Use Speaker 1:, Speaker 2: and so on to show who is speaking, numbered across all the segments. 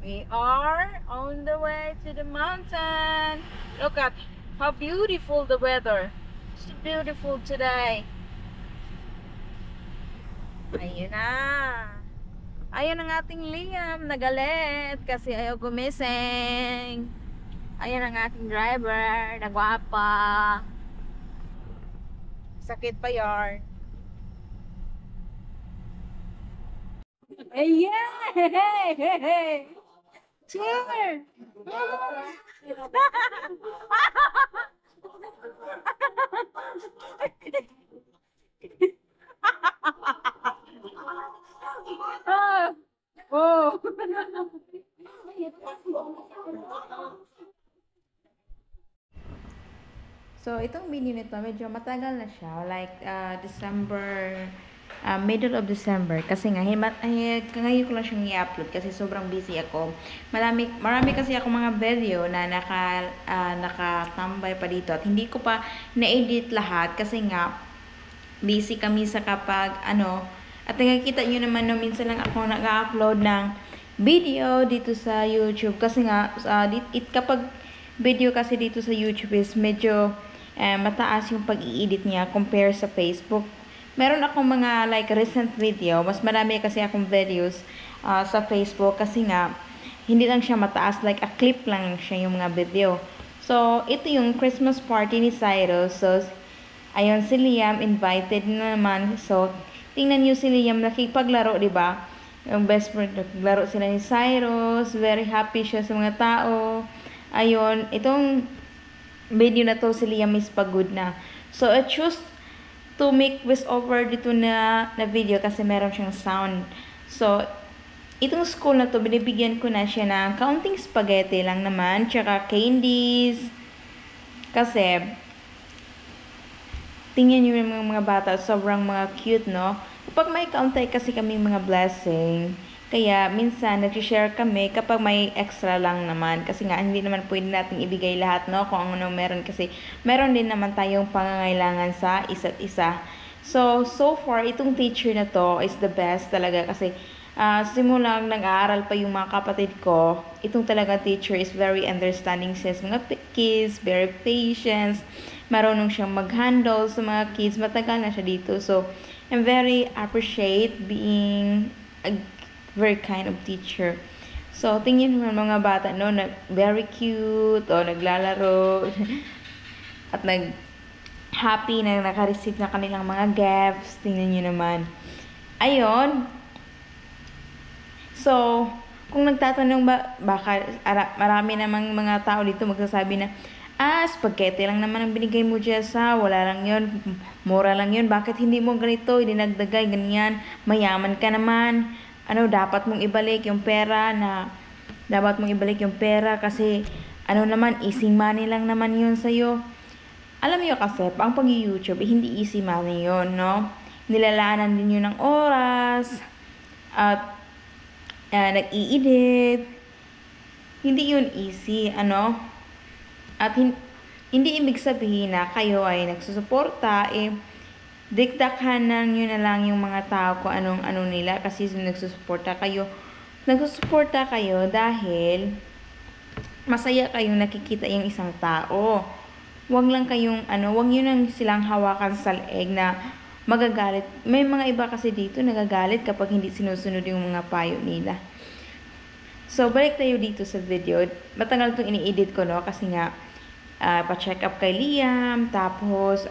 Speaker 1: We are on the way to the mountain. Look at how beautiful the weather. It's beautiful today. Ayun na. Ayun ang ating Liam. Nagalit kasi ayaw gumising. Ayun ang ating driver. Nagwapa. Sakit pa yarn. Hey, yeah! Hey, hey, hey! Cheer! Ah, oh. So, itong video nito, medyo matagal na siya. Like, December, middle of December. Kasi nga, ngayon ko lang siyang i-upload kasi sobrang busy ako. Marami kasi ako mga video na nakatambay pa dito. At hindi ko pa na-edit lahat kasi nga, busy kami sa kapag, at nakikita nyo naman no, minsan lang ako nag-upload ng video dito sa YouTube. Kasi nga, kapag video kasi dito sa YouTube is medyo mataas yung pag-i-edit niya compare sa Facebook. Meron akong mga like recent video, mas marami kasi akong videos sa Facebook kasi nga hindi lang siya mataas, like a clip lang siya yung mga video. So, ito yung Christmas party ni Cyrus. So, ayun si Liam invited na naman. So, tingnan niyo si Liam nakipaglaro, 'di ba? Yung best friend, naglaro sila ni Cyrus. Very happy siya sa mga tao. Ayun, itong video na to si Liam is pagod na. So, I choose to make voice over dito na video kasi meron siyang sound. So, itong school na to, binibigyan ko na siya ng kaunting spaghetti lang naman, tsaka candies. Kasi, tingnan nyo yung mga bata, sobrang mga cute, no? Kapag may kaunti kasi kaming mga blessing, kaya minsan nag-share kami kapag may extra lang naman. Kasi nga hindi naman pwede natin ibigay lahat, no? Kung ano meron kasi meron din naman tayong pangangailangan sa isa't isa. So far, itong teacher na to is the best talaga kasi simulang nag-aaral pa yung mga kapatid ko, itong talaga teacher is very understanding sa mga kids, very patient, marunong siyang mag-handle sa mga kids, matagal na siya dito. So, I'm very appreciate being a very kind of teacher. So, tingin mo mga bata, no, very cute, o naglalaro, at happy na naka-receive na kanilang mga gifts. Tingnan nyo naman. Ayun. So, kung nagtatanong ba, baka marami namang mga tao dito magsasabi na, spaghetti lang naman ang binigay mo, Jessa. Wala lang yon, mura lang yon. Bakit hindi mo ganito, dinagdagay, ganyan. Mayaman ka naman. Dapat mong ibalik yung pera kasi, naman, easy money lang naman yun sa'yo. Alam niyo kasi, ang pag-YouTube, hindi easy money yun, no? Nilalaanan din yun ng oras, at nag-i-edit. Hindi yun easy, At hindi ibig sabihin na kayo ay nagsusuporta, dikdakhanan nyo na lang yung mga tao kung anong nila kasi nagsusuporta kayo. Nagsusuporta kayo dahil masaya kayong nakikita yung isang tao. Wag nyo nang silang hawakan sa leeg na magagalit. May mga iba kasi dito nagagalit kapag hindi sinusunod yung mga payo nila. So, balik tayo dito sa video. Matagal itong ini-edit ko, no? Kasi nga, pa-check up kay Liam. Tapos,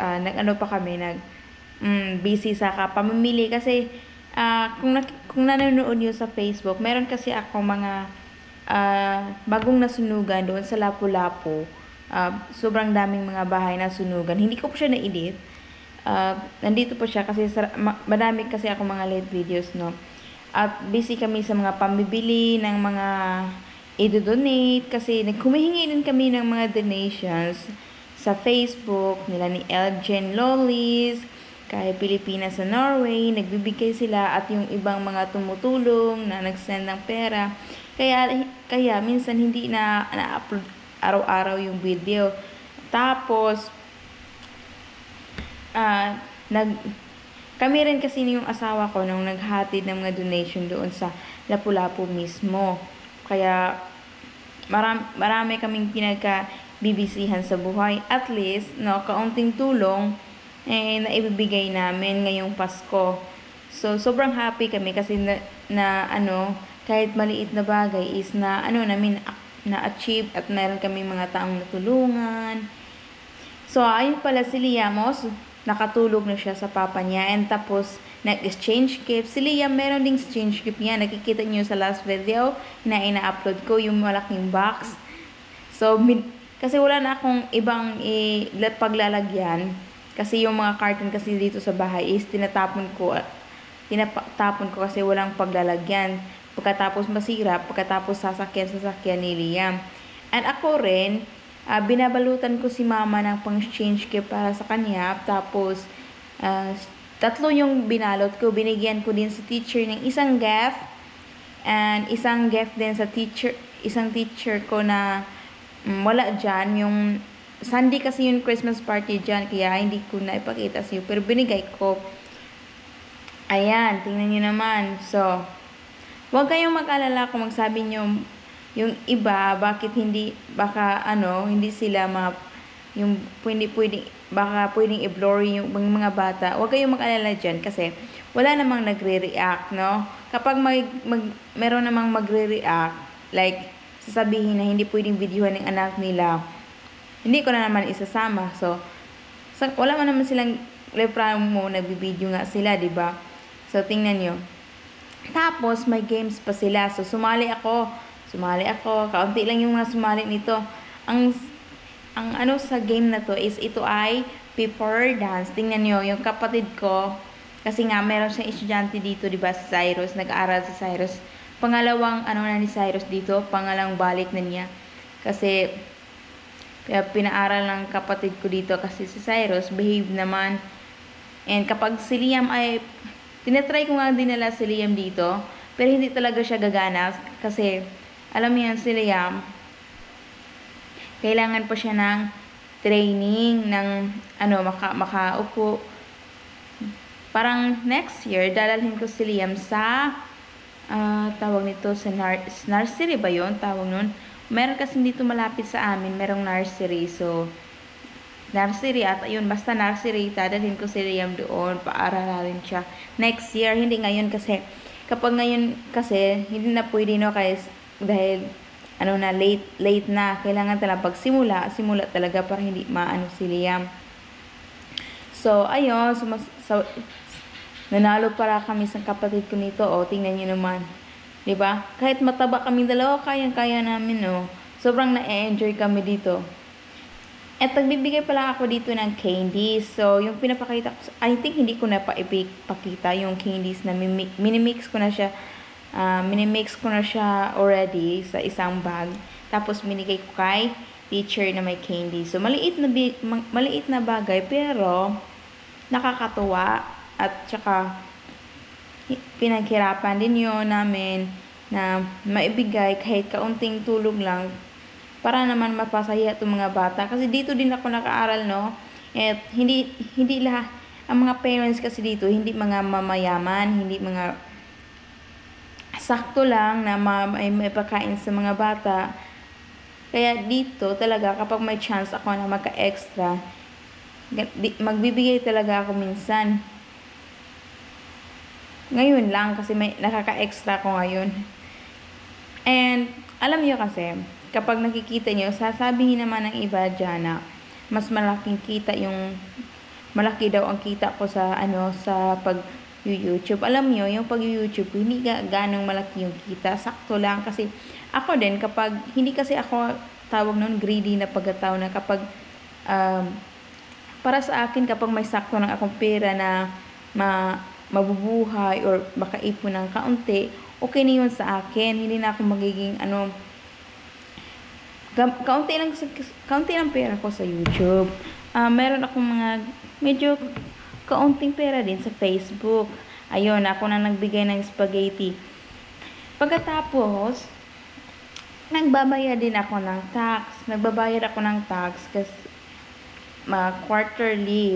Speaker 1: busy sa pamimili. Kasi, kung nanonood nyo sa Facebook, meron kasi ako mga bagong nasunugan doon sa Lapu-Lapu. Sobrang daming mga bahay na sunugan. Hindi ko po siya na-edit. Nandito po siya kasi madami kasi ako mga late videos, no? At busy kami sa mga pambibili ng mga i-donate kasi humihingi din kami ng mga donations sa Facebook nila ni Elgen Lollies, kay Pilipinas sa Norway, nagbibigay sila at yung ibang mga tumutulong na nag-send ng pera. Kaya minsan hindi na-upload araw-araw yung video. Tapos, kami rin kasi yung asawa ko nung naghatid ng mga donation doon sa Lapu-Lapu mismo. Kaya marami kaming pinagka-bibisihan sa buhay. At least, no, kaunting tulong na ibibigay namin ngayong Pasko. So, sobrang happy kami kasi kahit maliit na bagay is namin na-achieve at meron kami mga taong natulungan. So, ayun pala si Liamos, nakatulog na siya sa papa niya, and tapos nag-exchange gift. Si Liam, meron ding exchange gift niya. Nakikita niyo sa last video na ina-upload ko, yung malaking box. So, kasi wala na akong ibang paglalagyan. Kasi yung mga carton kasi dito sa bahay is tinatapon ko kasi walang paglalagyan. Pagkatapos masira, pagkatapos sasakyan ni Liam. And ako rin, binabalutan ko si mama ng pang-exchange gift para sa kanya. Tapos, 3 yung binalot ko. Binigyan ko din sa teacher ng isang gift. And isang gift din sa isang teacher ko na wala dyan. Yung Sunday kasi yung Christmas party dyan. Kaya hindi ko na ipakita sa iyo. Pero binigay ko. Ayan, tingnan nyo naman. So, huwag kayong mag-alala kung magsabi nyo yung iba, bakit hindi sila baka pwedeng i-blurry yung mga bata. Huwag kayong mag-alala dyan kasi wala namang nagre-react, no? Kapag meron namang magre-react, like, sasabihin na hindi pwedeng videohan ng anak nila, hindi ko na naman isasama. So wala man naman silang reklamo, nagbibideo nga sila, diba? So, tingnan nyo. Tapos, may games pa sila. So, sumali ako. Kaunti lang yung mga sumali nito. Ang sa game na to is ito ay paper dance. Tingnan nyo, yung kapatid ko, kasi nga meron siyang estudyante dito, diba, si Cyrus, nag-aaral si Cyrus. Pangalawang na ni Cyrus dito, pangalawang balik na niya. Kasi kaya pinaaral ng kapatid ko dito kasi si Cyrus behave naman. And kapag si Liam ay tinatry ko nga dinala si Liam dito, pero hindi talaga siya gagana kasi alam niyo si Liam, kailangan pa siya ng training ng makaupo. Parang next year dalalhin ko si Liam sa tawag nito sa nursery ba yun? Tawag nun. Meron kasi dito malapit sa amin, merong nursery. So, nursery at ayun, basta nursery, dadalhin ko si Liam doon, paaralin siya. Next year, hindi ngayon kasi, kapag ngayon kasi, hindi na pwede dahil, late na. Kailangan talaga simula talaga para hindi maano si Liam. So, ayun, nanalo para kami sa kapatid ko nito, tingnan nyo naman. Diba? Kahit mataba kami dalawa, kayang-kaya namin, sobrang na-enjoy kami dito. At nagbibigay pala ako dito ng candies. So, yung pinapakita ko, I think hindi ko na ipakita yung candies na minimix ko na siya already sa isang bag. Tapos, binigay ko kay teacher na may candy. So, maliit na bagay, pero nakakatuwa. At saka, pinaghirapan din yun namin na maibigay kahit kaunting tulog lang para naman mapasaya itong mga bata. Kasi dito din ako nakaaral, no? At hindi lahat, ang mga parents kasi dito, hindi mga mamayaman, hindi mga sakto lang na may pagkain sa mga bata. Kaya dito talaga, kapag may chance ako na magka-extra, magbibigay talaga ako minsan. Ngayon lang kasi may nakaka-extra ko ngayon. And alam niyo kasi, kapag nakikita niyo, sasabihin naman ng iba dyan na mas malaki daw ang kita ko sa sa pag-YouTube. Alam niyo, yung pag-YouTube, hindi ganong malaki yung kita. Sakto lang kasi ako din, kapag hindi kasi ako tawag nun greedy na pagkatao na kapag para sa akin, kapag may sakto ng akong pera na mabubuhay or makaipon ng kaunti, okay na yun sa akin. Hindi na ako magiging kaunti lang pera ko sa YouTube. Meron akong mga medyo kaunting pera din sa Facebook. Ayun, ako na nagbigay ng spaghetti. Pagkatapos, nagbabayad din ako ng tax. Kasi quarterly.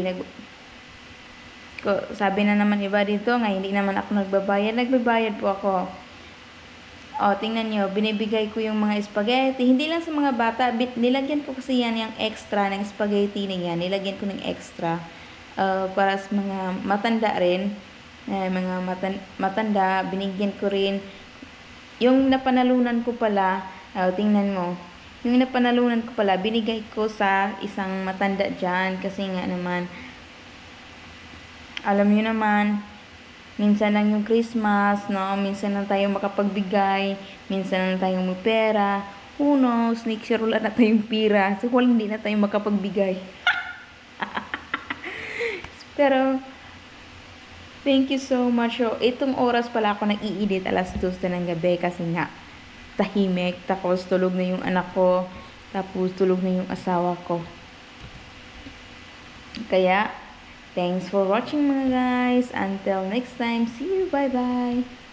Speaker 1: Sabi na naman iba dito nga, hindi naman ako nagbabayad po ako. O, tingnan nyo, binibigay ko yung mga spaghetti. Hindi lang sa mga bata, nilagyan ko kasi yan yung extra ng spaghetti na yan. Nilagyan ko ng extra para sa mga matanda rin. Mga matanda, binigyan ko rin. Yung napanalunan ko pala, tingnan mo. Yung napanalunan ko pala, binigay ko sa isang matanda dyan. Kasi nga naman, alam nyo naman, minsan lang yung Christmas, no? Minsan lang tayo makapagbigay, minsan lang tayo may pera. Who knows, next year wala na tayong pera. So, wala hindi na tayo makapagbigay. Pero, thank you so much. So, itong oras pala ako nag-i-edit, alas 2 na ng gabi kasi nga, tahimik. Tapos, tulog na yung anak ko. Tapos, tulog na yung asawa ko. Kaya, thanks for watching mga guys. Until next time, see you. Bye-bye.